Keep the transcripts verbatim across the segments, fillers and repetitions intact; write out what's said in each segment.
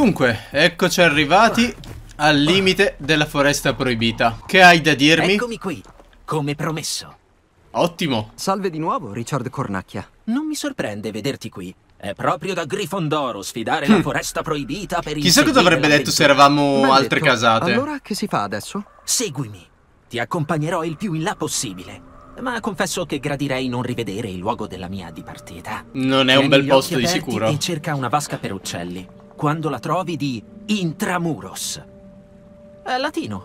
Dunque, eccoci arrivati al limite della foresta proibita. Che hai da dirmi? Eccomi qui, come promesso. Ottimo. Salve di nuovo, Richard Cornacchia. Non mi sorprende vederti qui. È proprio da Grifondoro sfidare la foresta proibita per Chissà cosa avrebbe detto se eravamo Ben altre detto. casate. Allora che si fa adesso? Seguimi. Ti accompagnerò il più in là possibile. Ma confesso che gradirei non rivedere il luogo della mia dipartita. Non è un Tieni bel gli posto occhi di aperti sicuro. E cerca una vasca per uccelli. Quando la trovi di Intramuros. È latino.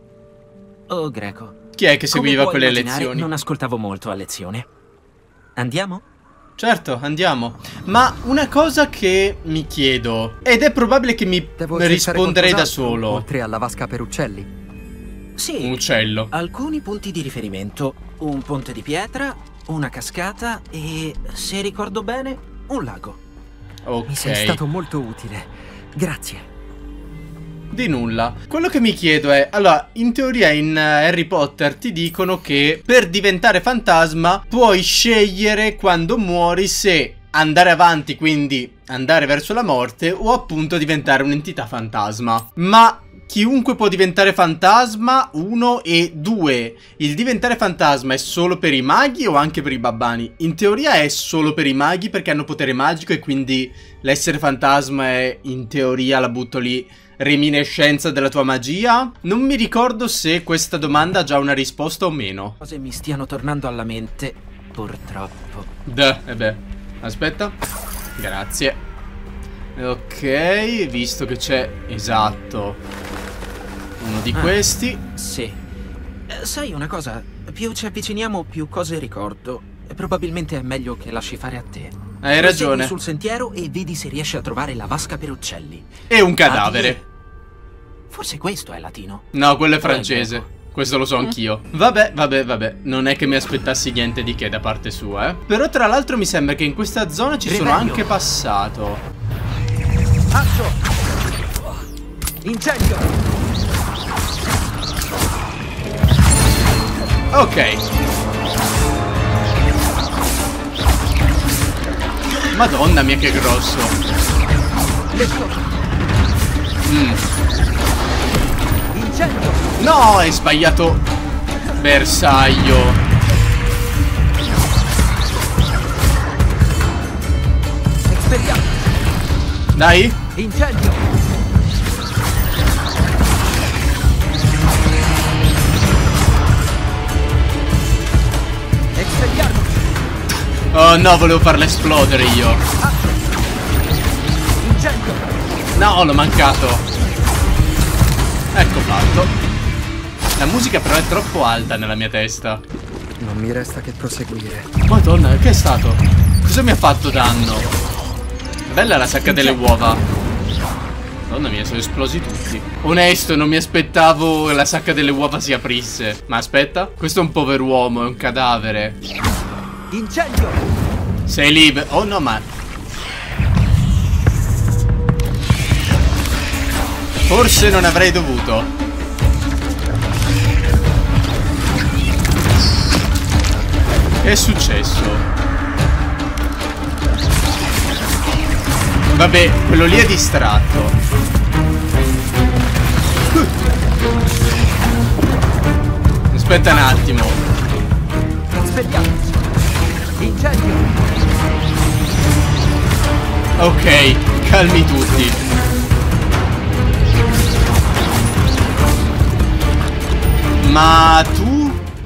O greco. Chi è che seguiva Come puoi quelle immaginare, lezioni? non ascoltavo molto a lezione. Andiamo? Certo, andiamo. Ma una cosa che mi chiedo, ed è probabile che mi Devo cercare risponderei da qualcos'altro, solo. oltre alla vasca per uccelli. Sì. Un uccello. Alcuni punti di riferimento. Un ponte di pietra, una cascata e, se ricordo bene, un lago. Mi sei Ok. stato molto utile. Grazie. Di nulla. Quello che mi chiedo è, allora, in teoria in uh, Harry Potter ti dicono che per diventare fantasma puoi scegliere quando muori se andare avanti, quindi andare verso la morte, o appunto diventare un'entità fantasma. Ma chiunque può diventare fantasma, uno, e due, il diventare fantasma è solo per i maghi o anche per i babbani? In teoria è solo per i maghi perché hanno potere magico e quindi l'essere fantasma è, in teoria, la butto lì, reminiscenza della tua magia? Non mi ricordo se questa domanda ha già una risposta o meno. Cose mi stiano tornando alla mente, purtroppo. Duh, e beh, aspetta. Grazie. Ok, visto che c'è, esatto, uno di Ah, questi. Sì. Eh, sai una cosa? Più ci avviciniamo, più cose ricordo. E probabilmente è meglio che lasci fare a te. Hai Prosegui ragione. sul sentiero e vedi se riesci a trovare la vasca per uccelli. E un cadavere. Addio. Forse questo è latino. No, quello è O è francese. greco? Questo lo so anch'io. Vabbè, vabbè, vabbè. Non è che mi aspettassi niente di che da parte sua, eh. Però tra l'altro mi sembra che in questa zona ci sono Riveglio. anche passato. Azzo! Incendio! Ok. Madonna mia che grosso. Mm. Incendio! No, hai sbagliato bersaglio. Espelliamo! Dai. Incendio! Espelliamo! Oh no, volevo farla esplodere io. Incendio! No, l'ho mancato. Ecco fatto. La musica però è troppo alta nella mia testa. Non mi resta che proseguire. Madonna, che è stato? Cosa mi ha fatto danno? Bella la sacca delle uova. Madonna mia, sono esplosi tutti. Onesto, non mi aspettavo che la sacca delle uova si aprisse. Ma aspetta, questo è un pover'uomo, è un cadavere. Incendio! Sei libero. Oh no, ma... Forse non avrei dovuto. Che è successo? Vabbè, quello lì è distratto. Aspetta un attimo. Espelliamo! Incendio! Ok, calmi tutti. Ma tu?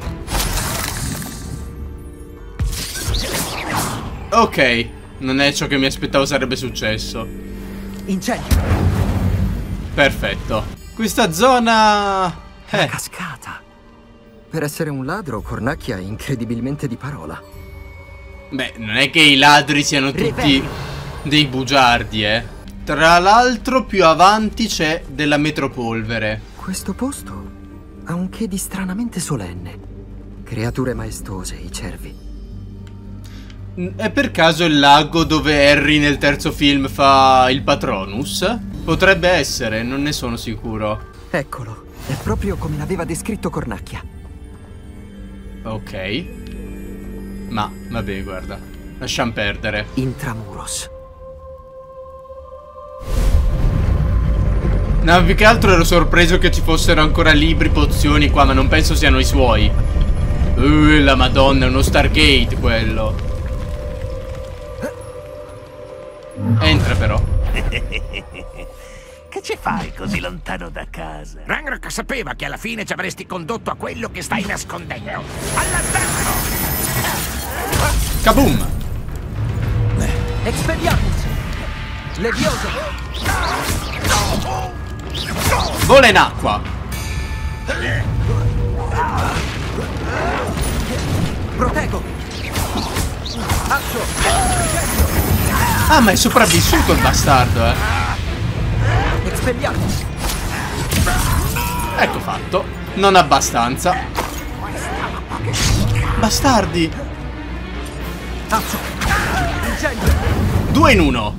Ok, non è ciò che mi aspettavo sarebbe successo. Incendio! Perfetto. Questa zona... La Eh, cascata! Per essere un ladro, Cornacchia è incredibilmente di parola. beh, non è che i ladri siano tutti Riveglio. dei bugiardi, eh. Tra l'altro più avanti c'è della metropolvere. Questo posto ha un che di stranamente solenne. Creature maestose, i cervi. È per caso il lago dove Harry nel terzo film fa il Patronus? Potrebbe essere, non ne sono sicuro. Eccolo, è proprio come l'aveva descritto Cornacchia. Ok. Ma, vabbè, guarda. Lasciamo perdere. Intramuros. No, più che altro ero sorpreso che ci fossero ancora libri, pozioni qua, ma non penso siano i suoi. Uh, la madonna, è uno Stargate quello. Entra però. Che ci fai così lontano da casa? Ranrock sapeva che alla fine ci avresti condotto a quello che stai nascondendo. All'attacco! Kaboom! Expelliarmus! Levioso! Vola in acqua! Protego! Accio! Ah, ma è sopravvissuto il bastardo, eh! Expelliarmus! Ecco fatto. Non abbastanza. Bastardi! Accio! Incendio! Due in uno.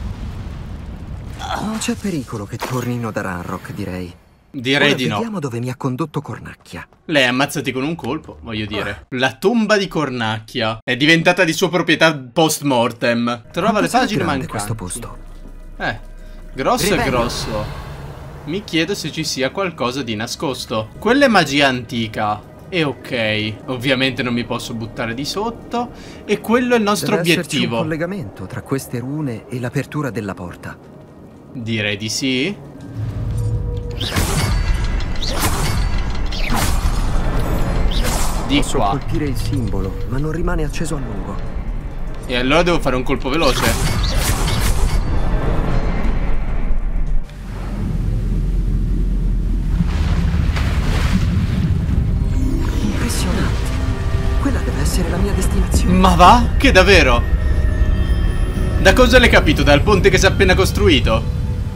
Non c'è pericolo che tornino da Ranrock, direi. Direi Ora di no. vediamo dove mi ha condotto Cornacchia. Lei ammazzati con un colpo, voglio dire. La tomba di Cornacchia è diventata di sua proprietà post mortem. Trova le pagine mancanti. Questo posto. Eh, grosso Rivello. è grosso. Mi chiedo se ci sia qualcosa di nascosto. Quella è magia antica. E ok, ovviamente non mi posso buttare di sotto. E quello è il nostro Deve esserci obiettivo. un collegamento tra queste rune e l'apertura della porta. Direi di sì. Di Posso qua. colpire il simbolo, ma non rimane acceso a lungo. E allora devo fare un colpo veloce. Impressionante. Quella deve essere la mia destinazione. Ma va? Che davvero? Da cosa l'hai capito? Dal ponte che si è appena costruito?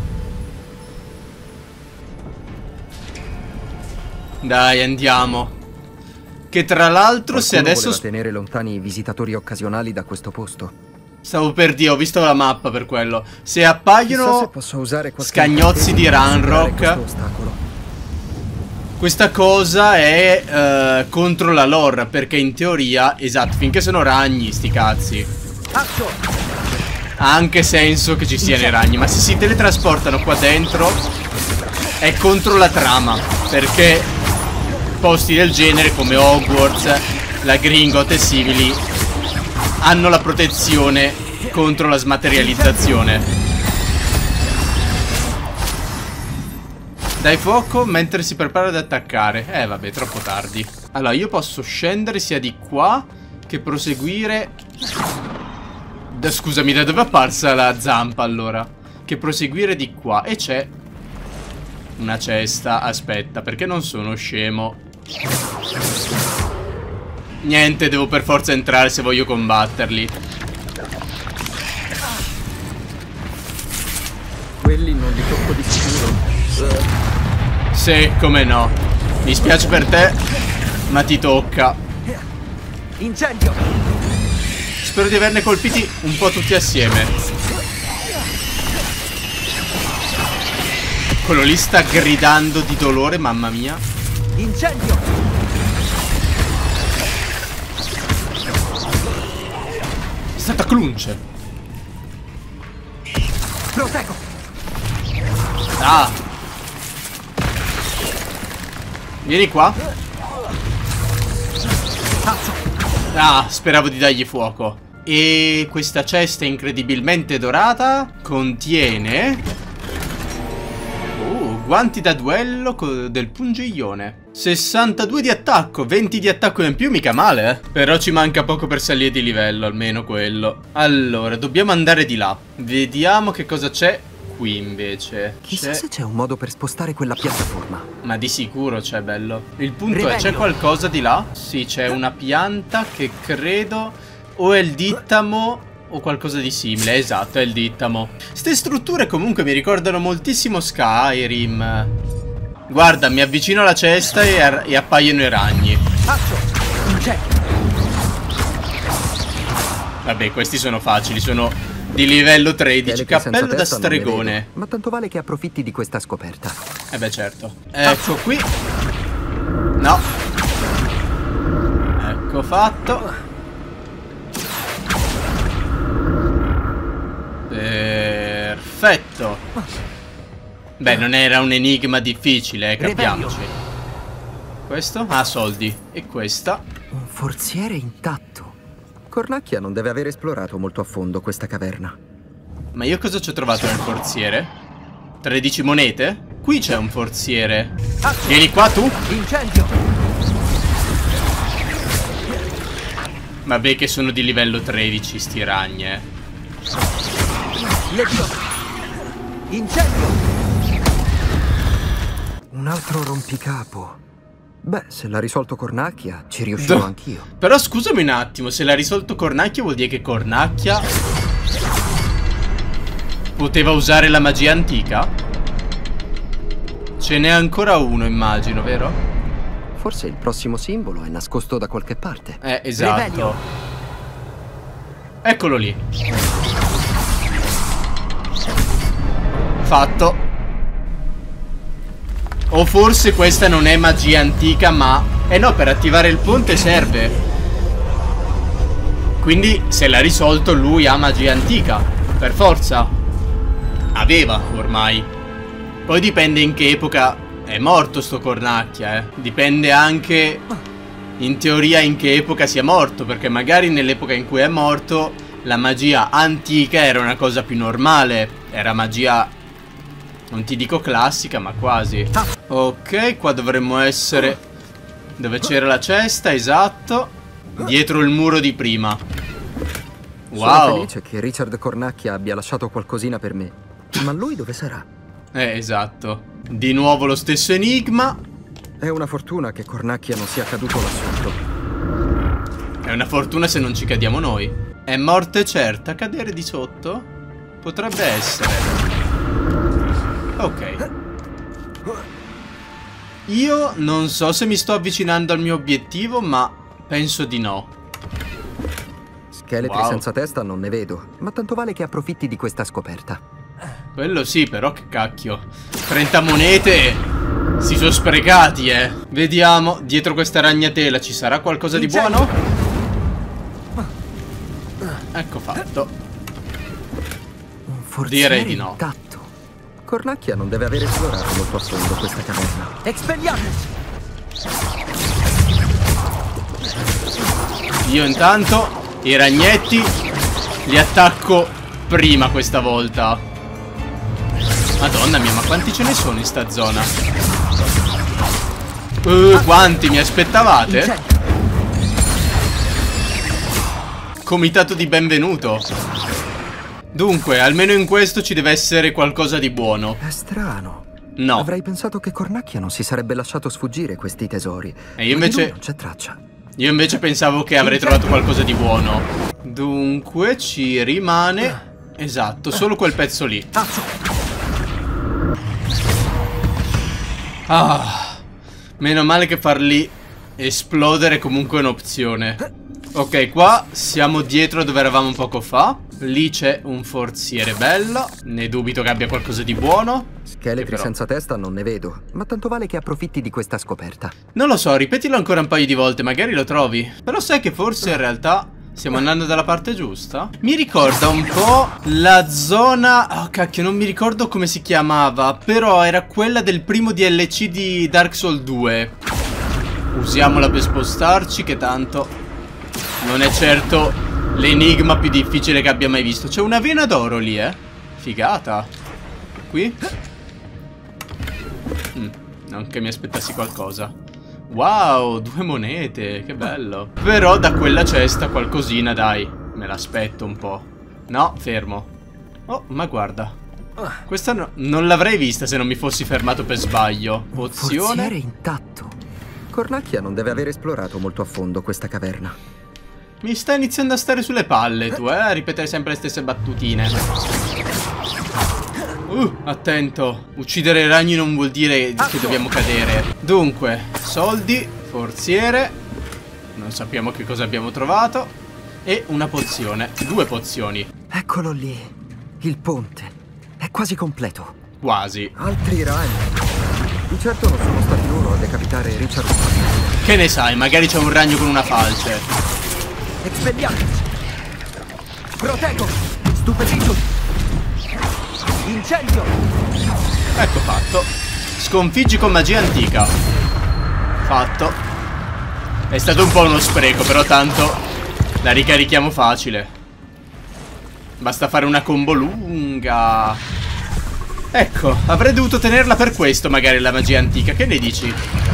Dai, andiamo. Che tra l'altro se Qualcuno adesso... voleva tenere lontani i visitatori occasionali da questo posto. Stavo per dire, ho visto la mappa per quello. Se Chissà appaiono se posso usare qualche scagnozzi di incantesimo per Ranrock, superare questo ostacolo. questa cosa è eh, contro la lore, perché in teoria, esatto, finché sono ragni, sti cazzi, Accio! ha anche senso che ci siano i ragni. Ma se si teletrasportano qua dentro è contro la trama, perché posti del genere come Hogwarts, la Gringot e simili hanno la protezione contro la smaterializzazione. Dai fuoco mentre si prepara ad attaccare. Eh vabbè, troppo tardi. Allora io posso scendere sia di qua che proseguire. Da, scusami, da dove è apparsa la zampa allora? Che proseguire di qua. E c'è una cesta. Aspetta, perché non sono scemo. Niente, devo per forza entrare se voglio combatterli. Quelli non li tocco di sicuro. Sì, come no. Mi spiace per te, ma ti tocca. Incendio! Spero di averne colpiti un po' tutti assieme. Quello lì sta gridando di dolore, mamma mia. Incendio! È stata clunce. Protego! Ah. Vieni qua. Ah, speravo di dargli fuoco. E questa cesta incredibilmente dorata contiene... Uh, guanti da duello del pungiglione. sessantadue di attacco, venti di attacco in più, mica male, eh. Però ci manca poco per salire di livello, almeno quello. Allora, dobbiamo andare di là. Vediamo che cosa c'è qui invece. Chissà se c'è un modo per spostare quella piattaforma. Ma di sicuro c'è, bello. Il punto Rivello. è, c'è qualcosa di là? Sì, c'è una pianta che credo o è il dittamo o qualcosa di simile. Esatto, è il dittamo. Ste strutture comunque mi ricordano moltissimo Skyrim. Guarda, mi avvicino alla cesta e, e appaiono i ragni. Vabbè, questi sono facili, sono di livello tredici. Cappello da stregone. Ma tanto vale che approfitti di questa scoperta. Eh beh, certo. Ecco qui. No. Ecco fatto. Perfetto. Beh, non era un enigma difficile, eh, capiamoci. Questo? Ah, soldi. E questa? Un forziere intatto. Cornacchia non deve aver esplorato molto a fondo questa caverna. Ma io cosa ci ho trovato nel forziere? tredici monete? Qui c'è un forziere. Vieni qua tu. Incendio. Vabbè che sono di livello tredici sti ragne. Incendio. Un altro rompicapo. Beh, se l'ha risolto Cornacchia, ci riuscirò Do- anch'io. Però scusami un attimo, se l'ha risolto Cornacchia vuol dire che Cornacchia poteva usare la magia antica? Ce n'è ancora uno, immagino, vero? Forse il prossimo simbolo è nascosto da qualche parte. Eh, esatto. Revelio. Eccolo lì. Fatto. O forse questa non è magia antica, ma... Eh no, per attivare il ponte serve. Quindi, se l'ha risolto, lui ha magia antica. Per forza. Aveva, ormai. Poi dipende in che epoca è morto sto Cornacchia, eh. Dipende anche, in teoria, in che epoca sia morto. Perché magari nell'epoca in cui è morto, la magia antica era una cosa più normale. Era magia... non ti dico classica, ma quasi. Ok, qua dovremmo essere dove c'era la cesta, esatto. Dietro il muro di prima. Sono Wow. felice che Richard Cornacchia abbia lasciato qualcosina per me. Ma lui dove sarà? Eh, esatto. Di nuovo lo stesso enigma. È una fortuna che Cornacchia non sia caduto là sotto. È una fortuna se non ci cadiamo noi. È morte certa cadere di sotto? Potrebbe essere. Ok. Io non so se mi sto avvicinando al mio obiettivo, ma penso di no. Scheletri Wow. senza testa non ne vedo, ma tanto vale che approfitti di questa scoperta. Quello sì, però che cacchio. trenta monete si sono sprecati, eh. Vediamo, dietro questa ragnatela ci sarà qualcosa di buono? Ecco fatto. Un forziere Direi di no. intatto. Cornacchia non deve aver esplorato molto a fondo questa caverna. Expelliarmus. Io intanto i ragnetti li attacco prima questa volta. Madonna mia, ma quanti ce ne sono in sta zona? Uh, quanti mi aspettavate? Comitato di benvenuto. Dunque, almeno in questo ci deve essere qualcosa di buono. È strano. No. Avrei pensato che Cornacchia non si sarebbe lasciato sfuggire questi tesori. E io Ma di lui invece... non c'è traccia. Io invece pensavo che avrei trovato qualcosa di buono. Dunque, ci rimane... Esatto, solo quel pezzo lì. Ah, meno male che farli esplodere comunque è un'opzione. Ok, qua siamo dietro dove eravamo poco fa. Lì c'è un forziere bello. Ne dubito che abbia qualcosa di buono. Scheletri Che però- senza testa non ne vedo, ma tanto vale che approfitti di questa scoperta. Non lo so, ripetilo ancora un paio di volte, magari lo trovi. Però sai che forse in realtà stiamo andando dalla parte giusta? Mi ricorda un po' la zona... Oh cacchio, non mi ricordo come si chiamava. Però era quella del primo D L C di Dark Souls due. Usiamola per spostarci, che tanto non è certo l'enigma più difficile che abbia mai visto. C'è una vena d'oro lì, eh. Figata. Qui? Mm, non che mi aspettassi qualcosa. Wow, due monete, che bello. Però da quella cesta qualcosina, dai. Me l'aspetto un po'. No, fermo. Oh, ma guarda. Questa no, non l'avrei vista se non mi fossi fermato per sbaglio. Forziere Pozione. intatto. Cornacchia non deve aver esplorato molto a fondo questa caverna. Mi sta iniziando a stare sulle palle tu, eh, a ripetere sempre le stesse battutine. Uh, attento. Uccidere i ragni non vuol dire che dobbiamo cadere. Dunque, soldi, forziere. Non sappiamo che cosa abbiamo trovato. E una pozione. Due pozioni. Eccolo lì, il ponte. È quasi completo. Quasi. Altri ragni. Di certo non sono stati loro a decapitare Richard. Che ne sai, magari c'è un ragno con una falce. Expelliarmus. Proteggo. Stupefaccio. Incendio. Ecco fatto. Sconfiggi con magia antica. Fatto. È stato un po' uno spreco, però tanto la ricarichiamo facile. Basta fare una combo lunga. Ecco, avrei dovuto tenerla per questo magari la magia antica. Che ne dici?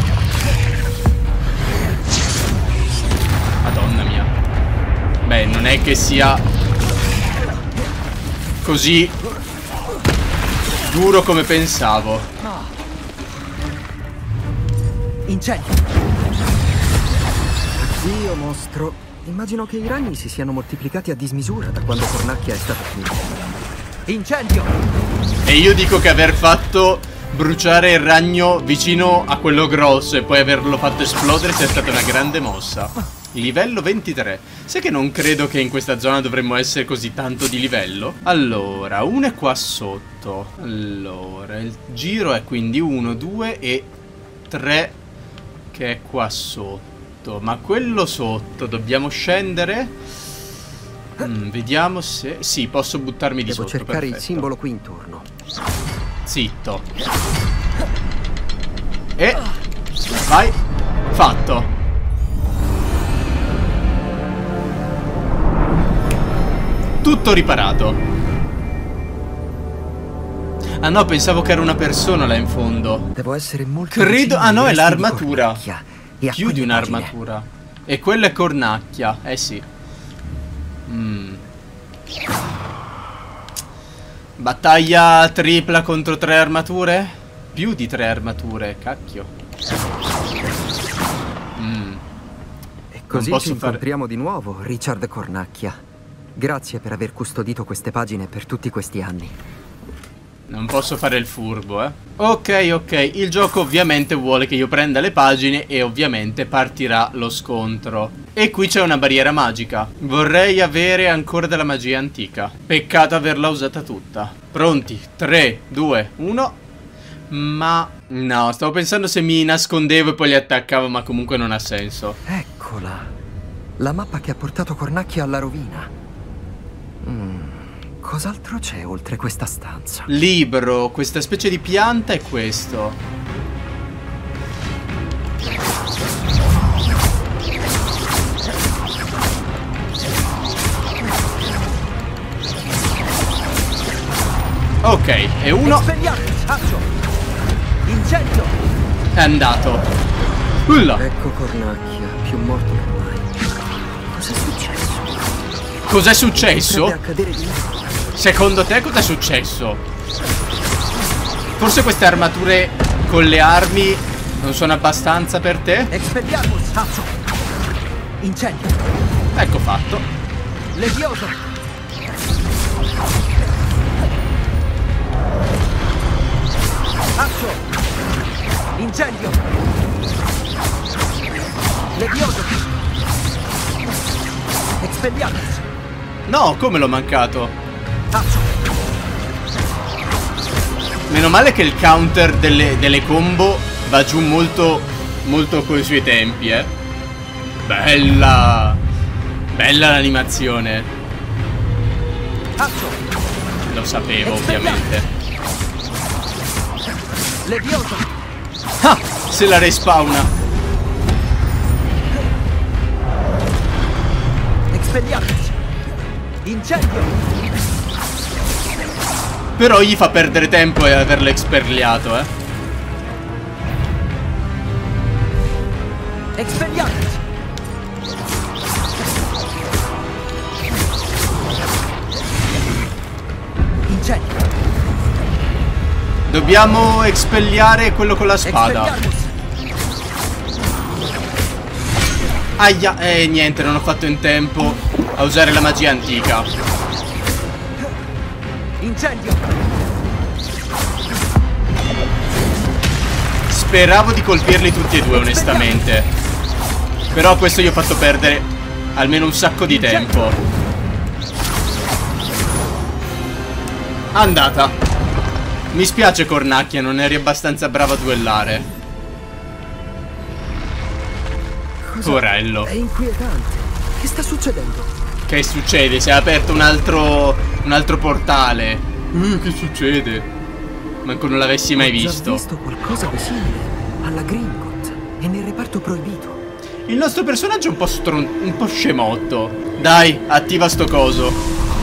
Madonna mia. Beh, non è che sia così duro come pensavo. Incendio. Dio mostro. Immagino che i ragni si siano moltiplicati a dismisura da quando Cornacchia è stata qui. Incendio. E io dico che aver fatto bruciare il ragno vicino a quello grosso e poi averlo fatto esplodere sia stata una grande mossa. Livello ventitré. Sai che non credo che in questa zona dovremmo essere così tanto di livello? Allora, uno è qua sotto. Allora, il giro è quindi uno, due e tre che è qua sotto. Ma quello sotto dobbiamo scendere? Mm, vediamo se... Sì, posso buttarmi di Devo sotto. cercare perfetto. il simbolo qui intorno. Zitto. E... vai. Fatto. Tutto riparato. Ah no, pensavo che era una persona là in fondo. Devo essere molto Credo... Ah no, è l'armatura. Più Più di un'armatura. E quella è Cornacchia. Eh sì. Mm. Battaglia tripla contro tre armature? Più di tre armature, cacchio. Mm. E così posso ci fare... incontriamo di nuovo, Richard Cornacchia. Grazie per aver custodito queste pagine per tutti questi anni. Non posso fare il furbo, eh. Ok, ok. Il gioco ovviamente vuole che io prenda le pagine e ovviamente partirà lo scontro. E qui c'è una barriera magica. Vorrei avere ancora della magia antica. Peccato averla usata tutta. Pronti? tre, due, uno. Ma... no, stavo pensando se mi nascondevo e poi li attaccavo, ma comunque non ha senso. Eccola. La mappa che ha portato Cornacchia alla rovina. Mm. Cos'altro c'è oltre questa stanza? Libro, questa specie di pianta e questo. Ok, e uno Incendio. è andato. Ulla. Ecco Cornacchia, più morto che mai. Cos'è successo? Cos'è successo? Potrebbe accadere di nuovo. Secondo te cos'è successo? Forse queste armature con le armi non sono abbastanza per te? Expelliarmus, Azzo. Incendio. Ecco fatto. Levioso. Azzo. Incendio. Levioso. Expelliarmus. No, come l'ho mancato? Azzo. Meno male che il counter delle, delle combo va giù molto, molto coi suoi tempi, eh. Bella. Bella l'animazione. Azzo. Lo sapevo, ovviamente. Levioso. Ah, se la respawna. Expelliarmus. Incendio. Però gli fa perdere tempo e averlo experliato, eh. Expelliarmus. Incendio. Dobbiamo expelliare quello con la spada. Expelliarmus. Aia, eh niente, non ho fatto in tempo a usare la magia antica. Incendio. Speravo di colpirli tutti e due, onestamente. Però questo gli ho fatto perdere almeno un sacco di tempo. Andata. Mi spiace Cornacchia, non eri abbastanza bravo a duellare. Porello. È inquietante. Che sta succedendo? Che succede? Si è aperto un altro un altro portale. Uh, che succede? Manco non l'avessi mai Ho già visto. visto qualcosa di simile alla Gringotts e nel reparto proibito. Il nostro personaggio è un po' stron... un po' scemotto. Dai, attiva sto coso.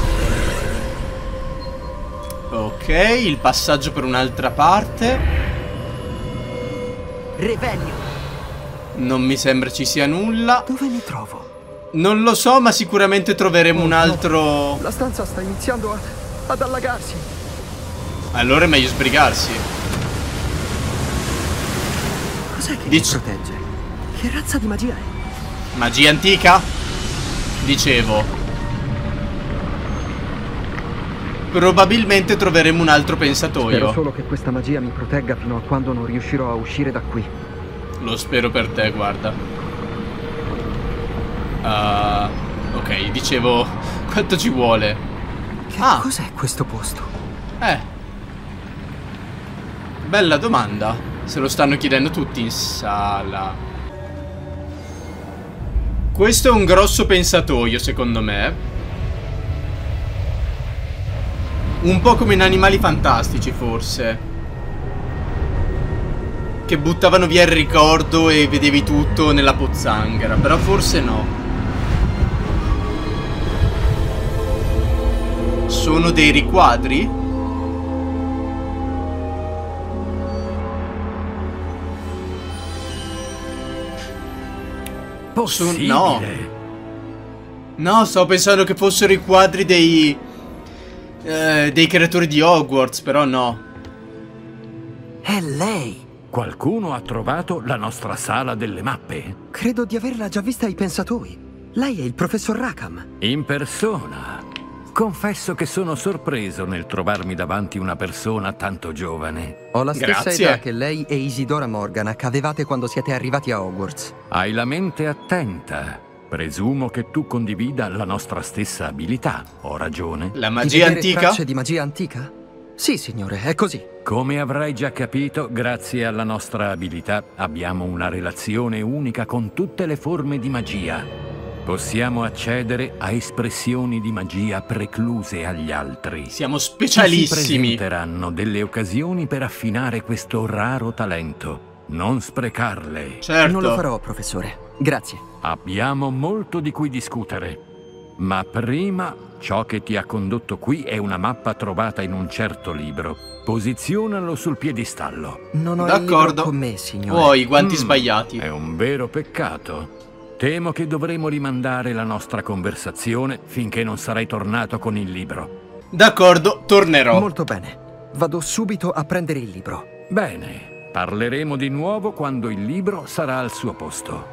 Ok, il passaggio per un'altra parte. Revelio. Non mi sembra ci sia nulla. Dove mi trovo? Non lo so, ma sicuramente troveremo Oh, un altro... no. La stanza sta iniziando a... ad allagarsi. Allora è meglio sbrigarsi. Cos'è che Dici- mi protegge? Che razza di magia è? Magia antica? Dicevo. Probabilmente troveremo un altro Spero pensatoio. solo che questa magia mi protegga fino a quando non riuscirò a uscire da qui. Lo spero per te, guarda. Ah, ok, dicevo, quanto ci vuole? Che Ah. cos'è questo posto? Eh. Bella domanda. Se lo stanno chiedendo tutti in sala. Questo è un grosso pensatoio, secondo me. Un po' come in Animali Fantastici, forse. Che buttavano via il ricordo e vedevi tutto nella pozzanghera. Però forse no. Sono dei riquadri? Possibile. No. No, stavo pensando che fossero i quadri dei... eh, dei creatori di Hogwarts, però no. È lei! Qualcuno ha trovato la nostra sala delle mappe? Credo di averla già vista ai pensatoi. Lei è il professor Rackham. In persona. Confesso che sono sorpreso nel trovarmi davanti una persona tanto giovane. Ho la stessa Grazie. età che lei e Isidora Morganach avevate quando siete arrivati a Hogwarts. Hai la mente attenta. Presumo che tu condivida la nostra stessa abilità. Ho ragione? La Di magia vedere antica? tracce di magia antica? Sì, signore, è così. Come avrai già capito, grazie alla nostra abilità abbiamo una relazione unica con tutte le forme di magia. Possiamo accedere a espressioni di magia precluse agli altri. Siamo Ci si specialissimi. presenteranno delle occasioni per affinare questo raro talento. Non sprecarle. Certo. Non lo farò, professore. Grazie. Abbiamo molto di cui discutere. Ma prima, ciò che ti ha condotto qui è una mappa trovata in un certo libro. Posizionalo sul piedistallo. Non ho il libro D'accordo. con me, signore. Oh, i guanti Mm, sbagliati. È un vero peccato. Temo che dovremo rimandare la nostra conversazione finché non sarai tornato con il libro. D'accordo, tornerò. Molto bene. Vado subito a prendere il libro. Bene, parleremo di nuovo quando il libro sarà al suo posto.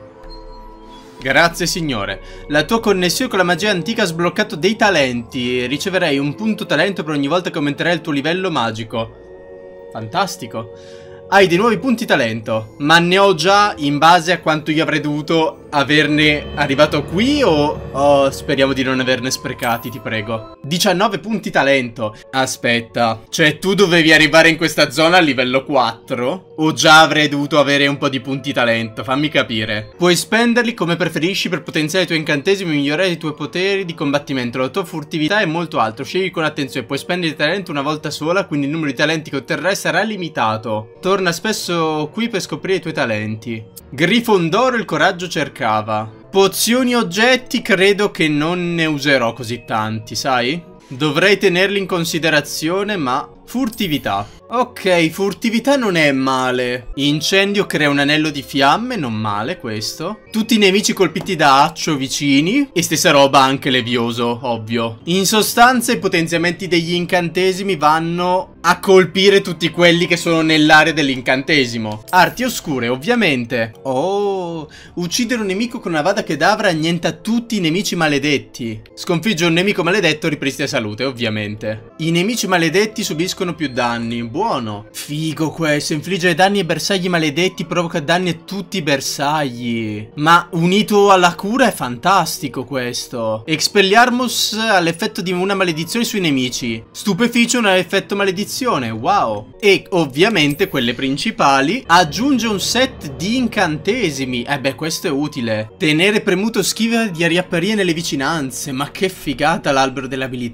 Grazie signore. La tua connessione con la magia antica ha sbloccato dei talenti. Riceverai un punto talento per ogni volta che aumenterai il tuo livello magico. Fantastico. Hai dei nuovi punti talento, ma ne ho già in base a quanto io avrei dovuto averne arrivato qui o oh, speriamo di non averne sprecati, ti prego. diciannove punti talento. Aspetta, cioè tu dovevi arrivare in questa zona a livello quattro? O già avrei dovuto avere un po' di punti talento? Fammi capire. Puoi spenderli come preferisci per potenziare i tuoi incantesimi e migliorare i tuoi poteri di combattimento. La tua furtività è molto alta, scegli con attenzione. Puoi spendere i talenti una volta sola, quindi il numero di talenti che otterrai sarà limitato. Torna spesso qui per scoprire i tuoi talenti. Grifondoro il coraggio cercava. Pozioni oggetti credo che non ne userò così tanti, sai? Dovrei tenerli in considerazione, ma... Furtività. Ok, furtività non è male. Incendio crea un anello di fiamme, non male questo. Tutti i nemici colpiti da accio vicini. E stessa roba anche levioso, ovvio. In sostanza i potenziamenti degli incantesimi vanno a colpire tutti quelli che sono nell'area dell'incantesimo. Arti oscure, ovviamente. Oh, uccidere un nemico con una vada kedavra annienta tutti i nemici maledetti. Sconfigge un nemico maledetto, ripristina salute, ovviamente. I nemici maledetti subiscono più danni. Buono. Figo questo. Infliggere danni ai bersagli maledetti provoca danni a tutti i bersagli. Ma unito alla cura è fantastico questo. Expelliarmus ha l'effetto di una maledizione sui nemici. Stupeficio ha l'effetto maledizione. Wow. E ovviamente quelle principali. Aggiunge un set di incantesimi. Eh beh, questo è utile. Tenere premuto schiva di riapparire nelle vicinanze. Ma che figata l'albero delle abilità.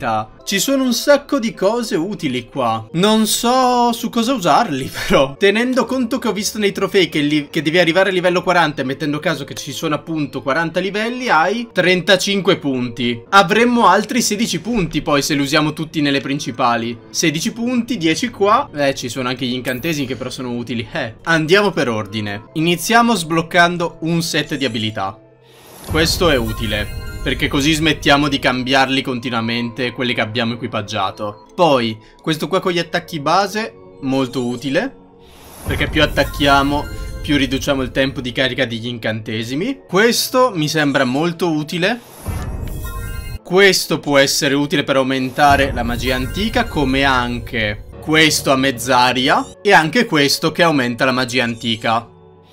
Ci sono un sacco di cose utili qua. Non so su cosa usarli però. Tenendo conto che ho visto nei trofei che, li che devi arrivare a livello quaranta e mettendo caso che ci sono appunto quaranta livelli, hai trentacinque punti. Avremmo altri sedici punti poi se li usiamo tutti nelle principali. sedici punti, dieci qua. Eh, ci sono anche gli incantesimi che però sono utili. Eh, andiamo per ordine. Iniziamo sbloccando un set di abilità. Questo è utile, perché così smettiamo di cambiarli continuamente, quelli che abbiamo equipaggiato. Poi, questo qua con gli attacchi base, molto utile, perché più attacchiamo, più riduciamo il tempo di carica degli incantesimi. Questo mi sembra molto utile. Questo può essere utile per aumentare la magia antica, come anche questo a mezz'aria e anche questo che aumenta la magia antica.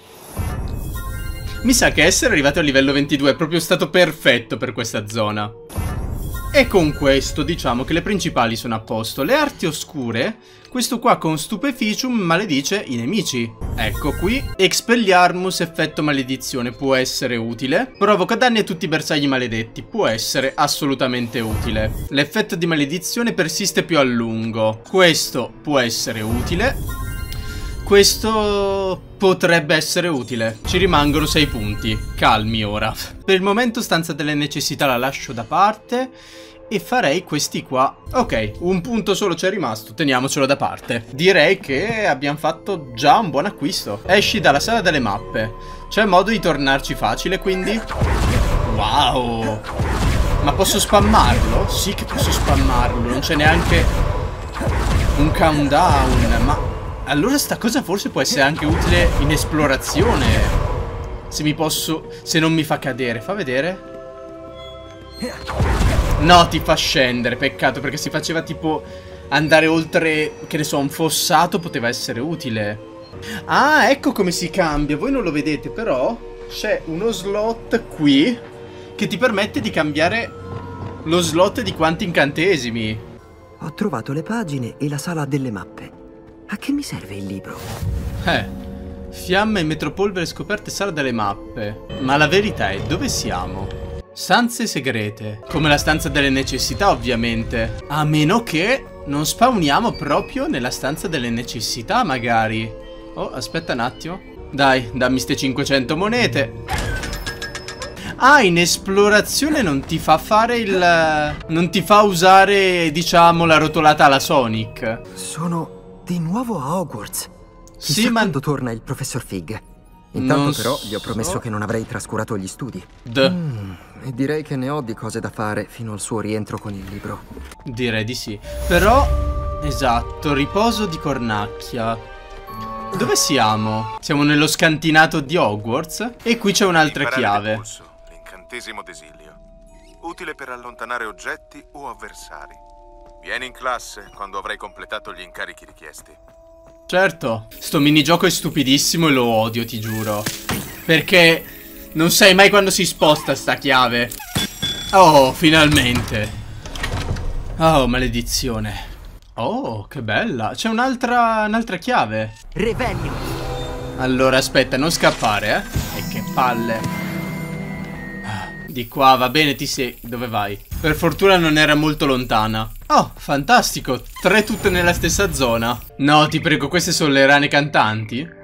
Mi sa che essere arrivato al livello ventidue è proprio stato perfetto per questa zona. E con questo diciamo che le principali sono a posto. Le arti oscure, questo qua con Stupeficium maledice i nemici. Ecco qui. Expelliarmus, effetto maledizione, può essere utile. Provoca danni a tutti i bersagli maledetti, può essere assolutamente utile. L'effetto di maledizione persiste più a lungo. Questo può essere utile. Questo potrebbe essere utile. Ci rimangono sei punti. Calmi ora. Per il momento stanza delle necessità la lascio da parte e farei questi qua. Ok, un punto solo c'è rimasto, teniamocelo da parte. Direi che abbiamo fatto già un buon acquisto. Esci dalla sala delle mappe. C'è modo di tornarci facile quindi? Wow. Ma posso spammarlo? Sì che posso spammarlo. Non c'è neanche un countdown. Ma allora sta cosa forse può essere anche utile in esplorazione. Se mi posso... Se non mi fa cadere. Fa vedere. No, ti fa scendere. Peccato, perché si faceva tipo andare oltre, che ne so, un fossato poteva essere utile. Ah, ecco come si cambia. Voi non lo vedete, però c'è uno slot qui che ti permette di cambiare lo slot di quanti incantesimi. Ho trovato le pagine e la sala delle mappe. A che mi serve il libro? Eh, fiamme, metropolvere scoperte, sala delle mappe. Ma la verità è, dove siamo? Stanze segrete. Come la stanza delle necessità, ovviamente. A meno che non spawniamo proprio nella stanza delle necessità, magari. Oh, aspetta un attimo. Dai, dammi ste cinquecento monete. Ah, in esplorazione non ti fa fare il... Non ti fa usare, diciamo, la rotolata alla Sonic. Sono... di nuovo a Hogwarts. Chissà Sì, ma... quando torna il professor Fig. Intanto non però gli ho promesso so. che non avrei trascurato gli studi. Mm, e direi che ne ho di cose da fare fino al suo rientro con il libro. direi di sì. Però, esatto, riposo di cornacchia. Dove siamo? Siamo nello scantinato di Hogwarts. E qui c'è un'altra chiave. L'incantesimo d'esilio. Utile per allontanare oggetti o avversari. Vieni in classe quando avrai completato gli incarichi richiesti. Certo, sto minigioco è stupidissimo e lo odio, ti giuro. Perché non sai mai quando si sposta sta chiave. Oh, finalmente. Oh, maledizione. Oh, che bella. C'è un'altra un'altra chiave. Revelio. Allora, aspetta, non scappare, eh. E che palle. Di qua, va bene, ti sei... Dove vai? Per fortuna non era molto lontana. Oh, fantastico. Tre tutte nella stessa zona. No, ti prego, queste sono le rane cantanti?